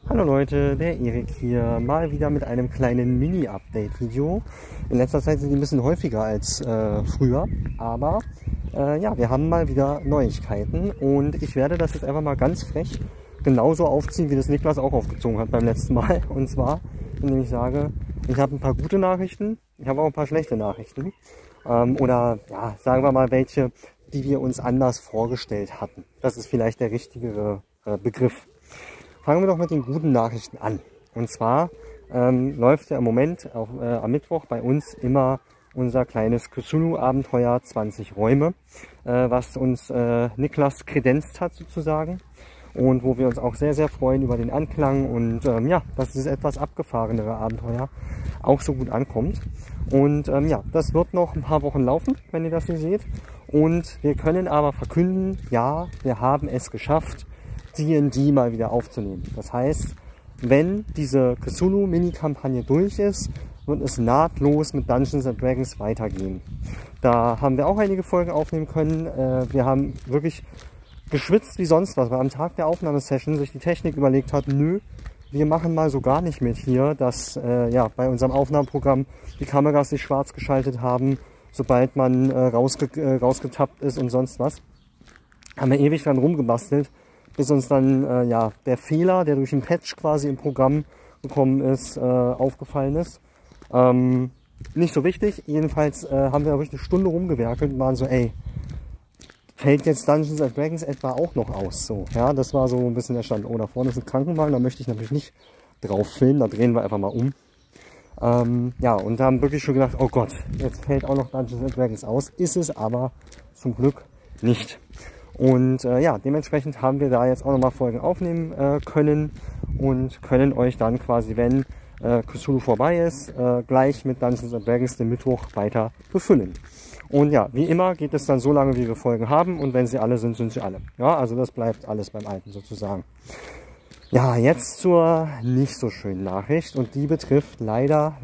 Hallo Leute, der Erik hier, mal wieder mit einem kleinen Mini-Update-Video. In letzter Zeit sind die ein bisschen häufiger als früher, aber ja, wir haben mal wieder Neuigkeiten und ich werde das jetzt einfach mal ganz frech genauso aufziehen, wie das Niklas auch aufgezogen hat beim letzten Mal. Und zwar, indem ich sage, ich habe ein paar gute Nachrichten, ich habe auch ein paar schlechte Nachrichten. Oder ja, sagen wir mal welche, die wir uns anders vorgestellt hatten. Das ist vielleicht der richtigere Begriff. Fangen wir doch mit den guten Nachrichten an. Und zwar läuft ja im Moment am Mittwoch bei uns immer unser kleines Cthulhu-Abenteuer 20 Räume, was uns Niklas kredenzt hat sozusagen. Und wo wir uns auch sehr, sehr freuen über den Anklang und ja, dass dieses etwas abgefahrenere Abenteuer auch so gut ankommt. Und ja, das wird noch ein paar Wochen laufen, wenn ihr das hier seht. Und wir können aber verkünden, ja, wir haben es geschafft, D&D mal wieder aufzunehmen. Das heißt, wenn diese Cthulhu-Mini-Kampagne durch ist, wird es nahtlos mit Dungeons & Dragons weitergehen. Da haben wir auch einige Folgen aufnehmen können. Wir haben wirklich geschwitzt wie sonst was, weil am Tag der Aufnahmesession sich die Technik überlegt hat, nö, wir machen mal so gar nicht mit hier, dass ja, bei unserem Aufnahmeprogramm die Kameras sich schwarz geschaltet haben, sobald man rausgetappt ist und sonst was. Haben wir ewig dran rumgebastelt, bis uns dann ja, der Fehler, der durch den Patch quasi im Programm gekommen ist, aufgefallen ist. Nicht so wichtig, jedenfalls haben wir wirklich eine Stunde rumgewerkelt und waren so, ey, fällt jetzt Dungeons & Dragons etwa auch noch aus? So, ja, das war so ein bisschen der Stand. Oh, da vorne ist ein Krankenwagen, da möchte ich natürlich nicht drauf filmen, da drehen wir einfach mal um. Ja, und da haben wirklich schon gedacht, oh Gott, jetzt fällt auch noch Dungeons & Dragons aus. Ist es aber zum Glück nicht. Und ja, dementsprechend haben wir da jetzt auch nochmal Folgen aufnehmen können und können euch dann quasi, wenn Cthulhu vorbei ist, gleich mit Dungeons & Dragons den Mittwoch weiter befüllen. Und ja, wie immer geht es dann so lange, wie wir Folgen haben, und wenn sie alle sind, sind sie alle. Ja, also das bleibt alles beim Alten sozusagen. Ja, jetzt zur nicht so schönen Nachricht, und die betrifft leider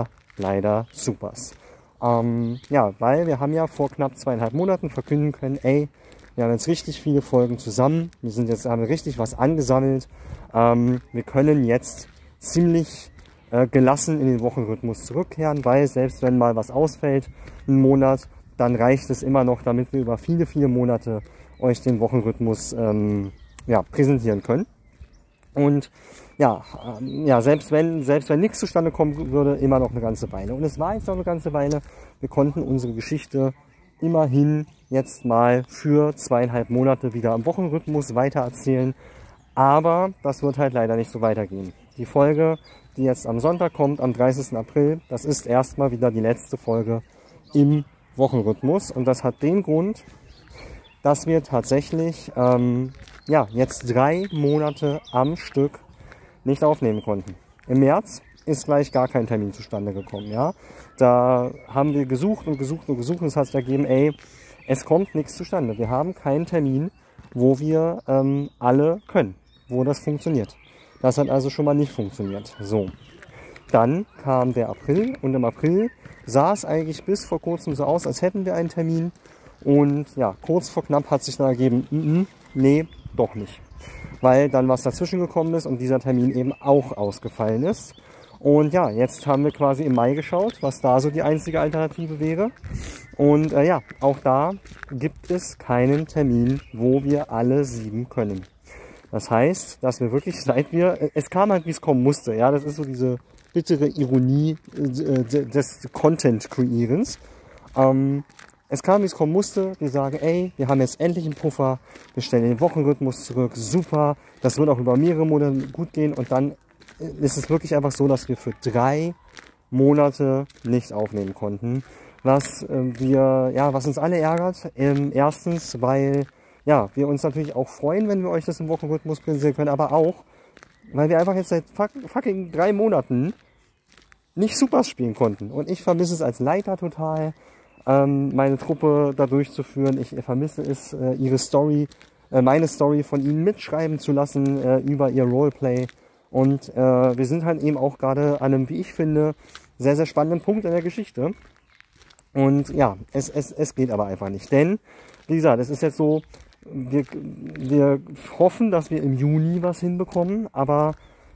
Supers. Ja, weil wir haben ja vor knapp 2,5 Monaten verkünden können, ey, wir haben jetzt richtig viele Folgen zusammen, haben richtig was angesammelt, wir können jetzt ziemlich gelassen in den Wochenrhythmus zurückkehren, weil selbst wenn mal was ausfällt, einen Monat, dann reicht es immer noch, damit wir über viele, viele Monate euch den Wochenrhythmus ja, präsentieren können. Und ja, ja, selbst wenn nichts zustande kommen würde, immer noch eine ganze Weile. Und es war jetzt noch eine ganze Weile. Wir konnten unsere Geschichte immerhin jetzt mal für 2,5 Monate wieder im Wochenrhythmus weitererzählen. Aber das wird halt leider nicht so weitergehen. Die Folge, die jetzt am Sonntag kommt, am 30. April, das ist erstmal wieder die letzte Folge im Wochenrhythmus. Und das hat den Grund, dass wir tatsächlich ja, jetzt 3 Monate am Stück nicht aufnehmen konnten. Im März ist gleich gar kein Termin zustande gekommen. Ja? Da haben wir gesucht und gesucht und gesucht, und es hat sich ergeben, ey, es kommt nichts zustande. Wir haben keinen Termin, wo wir alle können, wo das funktioniert. Das hat also schon mal nicht funktioniert. So, dann kam der April, und im April sah es eigentlich bis vor kurzem so aus, als hätten wir einen Termin. Und ja, kurz vor knapp hat sich dann ergeben, nee, doch nicht. Weil dann was dazwischen gekommen ist und dieser Termin eben auch ausgefallen ist. Und ja, jetzt haben wir quasi im Mai geschaut, was da so die einzige Alternative wäre. Und ja, auch da gibt es keinen Termin, wo wir alle 7 können. Das heißt, dass wir wirklich, es kam halt, wie es kommen musste. Ja, das ist so diese bittere Ironie des Content-Kreierens. Es kam, wie es kommen musste. Wir sagen, ey, wir haben jetzt endlich einen Puffer. Wir stellen den Wochenrhythmus zurück. Super. Das wird auch über mehrere Monate gut gehen. Und dann ist es wirklich einfach so, dass wir für 3 Monate nicht aufnehmen konnten. Was uns alle ärgert. Erstens, weil ja, wir uns natürlich auch freuen, wenn wir euch das im Wochenrhythmus präsentieren können. Aber auch, weil wir einfach jetzt seit fucking 3 Monaten nicht Supers spielen konnten. Und ich vermisse es als Leiter total, meine Truppe da durchzuführen. Ich vermisse es, meine Story von ihnen mitschreiben zu lassen über ihr Roleplay. Und wir sind halt eben auch gerade an einem, wie ich finde, sehr, sehr spannenden Punkt in der Geschichte. Und ja, es geht aber einfach nicht. Denn, wie gesagt, es ist jetzt so, wir hoffen, dass wir im Juni was hinbekommen, aber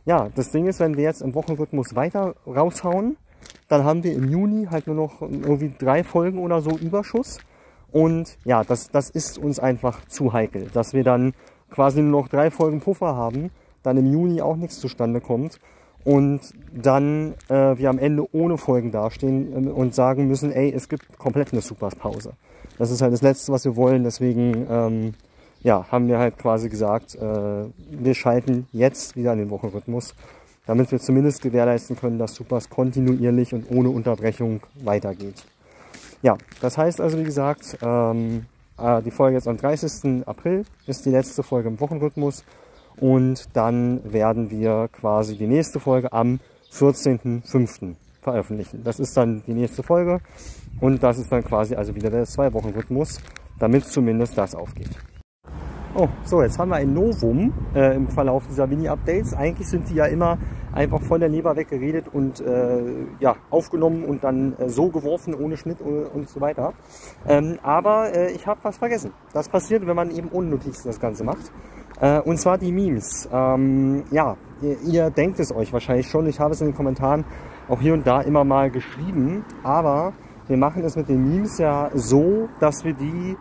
ja, das Ding ist, wenn wir jetzt im Wochenrhythmus weiter raushauen, dann haben wir im Juni halt nur noch irgendwie 3 Folgen oder so Überschuss. Und ja, das ist uns einfach zu heikel, dass wir dann quasi nur noch 3 Folgen Puffer haben, dann im Juni auch nichts zustande kommt und dann wir am Ende ohne Folgen dastehen und sagen müssen, ey, es gibt komplett eine Supers-Pause. Das ist halt das Letzte, was wir wollen, deswegen ja, haben wir halt quasi gesagt, wir schalten jetzt wieder in den Wochenrhythmus, damit wir zumindest gewährleisten können, dass Supers kontinuierlich und ohne Unterbrechung weitergeht. Ja, das heißt also, wie gesagt, die Folge jetzt am 30. April ist die letzte Folge im Wochenrhythmus und dann werden wir quasi die nächste Folge am 14.05. veröffentlichen. Das ist dann die nächste Folge und das ist dann quasi also wieder der 2-Wochen-Rhythmus, damit zumindest das aufgeht. Oh, so, jetzt haben wir ein Novum im Verlauf dieser Mini-Updates. Eigentlich sind die ja immer einfach von der Leber weggeredet und ja, aufgenommen und dann so geworfen, ohne Schnitt und so weiter. Aber ich habe was vergessen. Das passiert, wenn man eben ohne Notizen das Ganze macht. Und zwar die Memes. Ja, ihr denkt es euch wahrscheinlich schon. Ich habe es in den Kommentaren auch hier und da immer mal geschrieben. Aber wir machen es mit den Memes ja so, dass wir die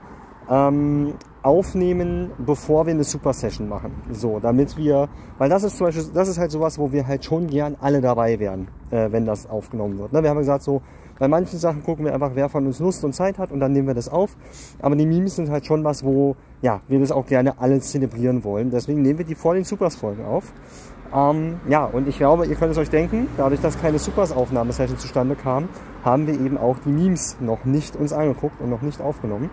aufnehmen, bevor wir eine Super Session machen. So, damit wir, weil das ist zum Beispiel, das ist halt sowas, wo wir halt schon gern alle dabei wären, wenn das aufgenommen wird. Ne? Wir haben gesagt, so, bei manchen Sachen gucken wir einfach, wer von uns Lust und Zeit hat und dann nehmen wir das auf. Aber die Memes sind halt schon was, wo, ja, wir das auch gerne alle zelebrieren wollen. Deswegen nehmen wir die vor den Supers-Folgen auf. Ja, und ich glaube, ihr könnt es euch denken, dadurch, dass keine Supers-Aufnahmesession zustande kam, haben wir eben auch die Memes noch nicht uns angeguckt und noch nicht aufgenommen.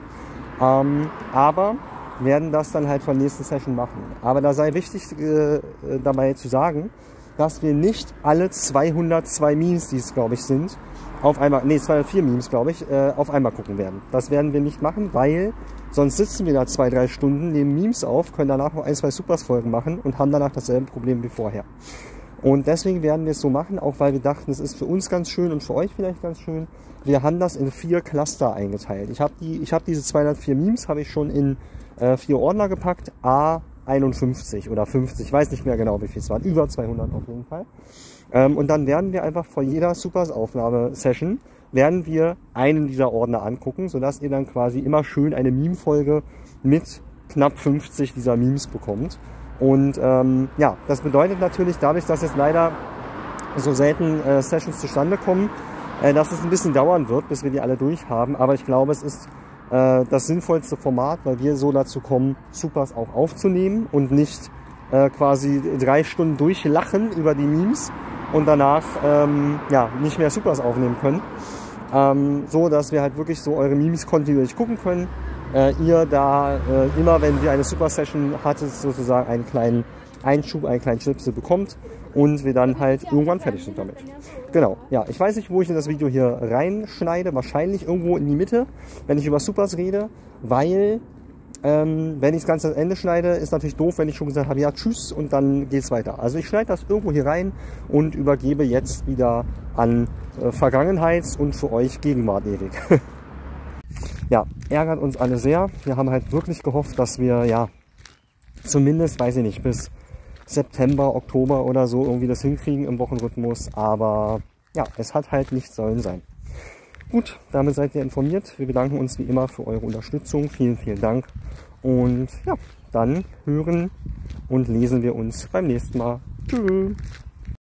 Aber werden das dann halt von der nächsten Session machen. Aber da sei wichtig dabei zu sagen, dass wir nicht alle 202 Memes, die es glaube ich sind, auf einmal, nee 204 Memes glaube ich, auf einmal gucken werden. Das werden wir nicht machen, weil sonst sitzen wir da 2-3 Stunden, nehmen Memes auf, können danach noch 1-2 Supers-Folgen machen und haben danach dasselbe Problem wie vorher. Und deswegen werden wir es so machen, auch weil wir dachten, es ist für uns ganz schön und für euch vielleicht ganz schön. Wir haben das in 4 Cluster eingeteilt. Ich habe diese 204 Memes habe ich schon in 4 Ordner gepackt, A51 oder 50, ich weiß nicht mehr genau, wie viel es waren, über 200 auf jeden Fall. Und dann werden wir einfach vor jeder Supers-Aufnahme-Session werden wir einen dieser Ordner angucken, sodass ihr dann quasi immer schön eine Meme-Folge mit knapp 50 dieser Memes bekommt. Und ja, das bedeutet natürlich, dadurch, dass jetzt leider so selten Sessions zustande kommen, dass es ein bisschen dauern wird, bis wir die alle durch haben. Aber ich glaube, es ist das sinnvollste Format, weil wir so dazu kommen, Supers auch aufzunehmen und nicht quasi 3 Stunden durchlachen über die Memes und danach ja, nicht mehr Supers aufnehmen können. So, dass wir halt wirklich so eure Memes kontinuierlich gucken können. Ihr da immer, wenn wir eine Super Session hattet, sozusagen einen kleinen Einschub, einen kleinen Schnipsel bekommt und wir dann halt irgendwann fertig sind damit. Genau, ja, ich weiß nicht, wo ich in das Video hier reinschneide, wahrscheinlich irgendwo in die Mitte, wenn ich über Supers rede, weil wenn ich das Ganze am Ende schneide, ist natürlich doof, wenn ich schon gesagt habe, ja, tschüss und dann geht's weiter. Also ich schneide das irgendwo hier rein und übergebe jetzt wieder an Vergangenheits- und für euch Gegenwart ewig. Ja, ärgert uns alle sehr. Wir haben halt wirklich gehofft, dass wir, ja, zumindest, weiß ich nicht, bis September, Oktober oder so irgendwie das hinkriegen im Wochenrhythmus. Aber ja, es hat halt nicht sollen sein. Gut, damit seid ihr informiert. Wir bedanken uns wie immer für eure Unterstützung. Vielen, vielen Dank. Und ja, dann hören und lesen wir uns beim nächsten Mal. Tschüss.